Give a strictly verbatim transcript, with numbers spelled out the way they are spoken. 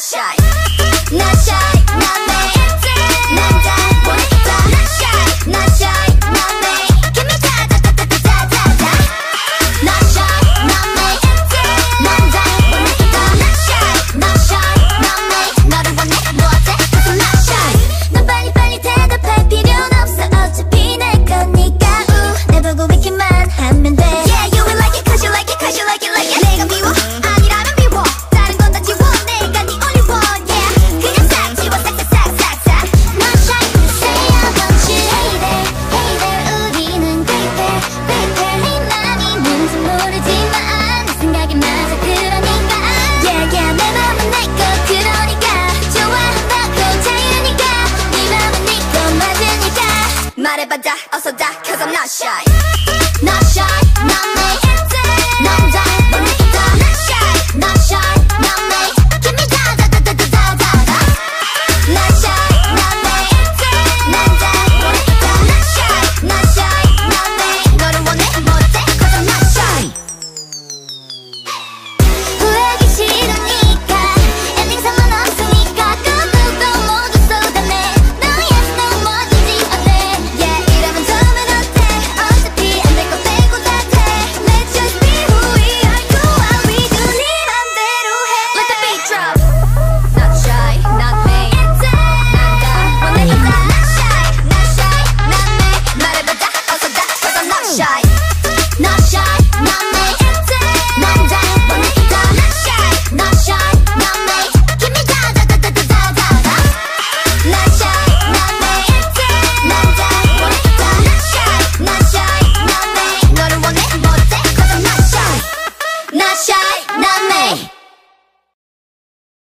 shy not shy not me 난 다 원했다 not shy not shy not me give me 다다다다다다다 not shy not me 난 다 원했다 not shy not shy not me 너를 원해 뭐 어때 cause I'm not shy 넌 빨리빨리 대답할 필요는 없어 어차피 내 거니까 우 내 보고 있기만 하면 돼 yeah you will like it cause you like it cause you like it like it 내가 미워 아니라면 미워 다른 건 다 지워 내가 네 only one yeah 그냥 싹 지워 싹싹싹싹싹 not shy say I want you hey there hey there 우리는 great pair great pair 네 맘이 뭔지 모르지만 내 생각이 맞아 그러니까 yeah yeah 내 맘은 내 거 그러니까 좋아한다고 자유니까 네 맘은 네 거 맞으니까 말해봐 다 어서 다 cause I'm not shy not shy not